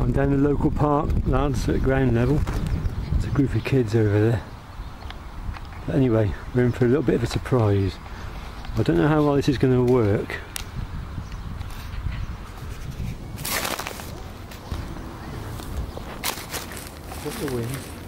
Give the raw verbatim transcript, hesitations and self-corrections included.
I'm down the local park, lads, at ground level. There's a group of kids over there. But anyway, we're in for a little bit of a surprise. I don't know how well this is going to work. What the wind.